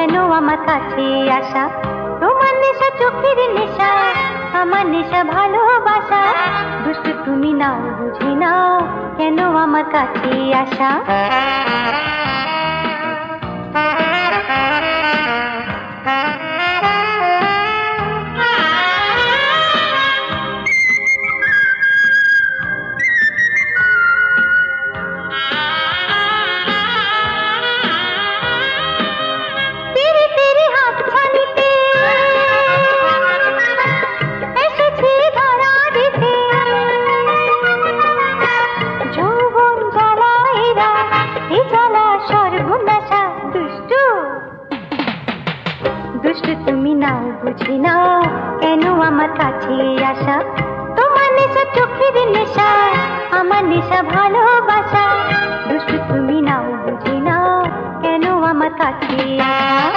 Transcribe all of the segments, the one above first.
কেন আমার কাছে আসা? তোমার নেশা চোখের নেশা, আমার নেশা ভালোবাসা। দুষ্টু তুমি নাও, বুঝি নাও কেন আমার কাছে আসা? দুষ্টু তুমি নাও, বুঝি নাও কেন আমার কাছে আসা? তোমার নেশা চোখের নেশা, আমার নেশা ভালোবাসা। দুষ্টু তুমি নাও, বুঝি নাও কেন আমার কাছে আসা?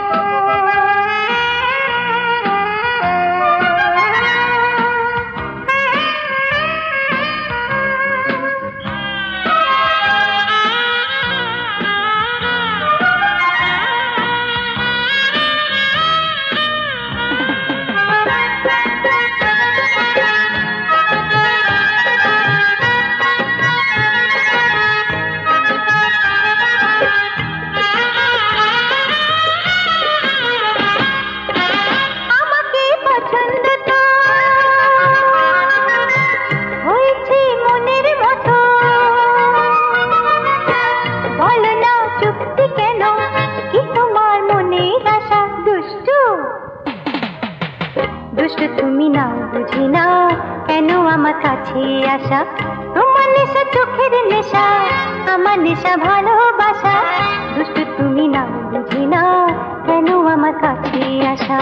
দুষ্টু তুমি নাও, বুঝি নাও কেন আমার কাছে আসা? তোমার নেশা চোখের নেশা, আমার নেশা ভালোবাসা। দুষ্টু তুমি নাও, বুঝি নাও কেন আমার কাছে আসা?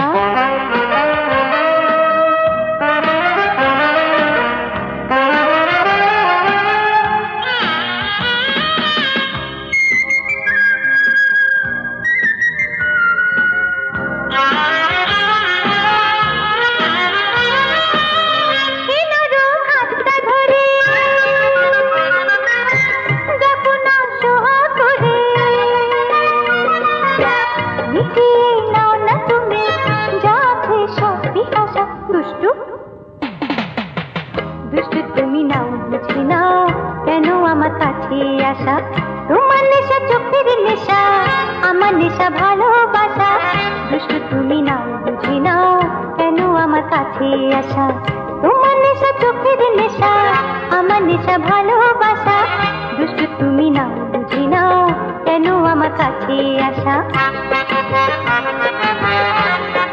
দুষ্টু তুমি নাও, বুঝি নাও কেন আমার কাছে আসা? তোমার নেশা চোখের নেশা, আমার নেশা ভালোবাসা। দুষ্টু তুমি নাও, বুঝি নাও কেন আমার কাছে আসা? তোমার নেশা চোখের নেশা, আমার নেশা ভালোবাসা। দুষ্টু তুমি নাও, বুঝি নাও কেন আমার কাছে আসা?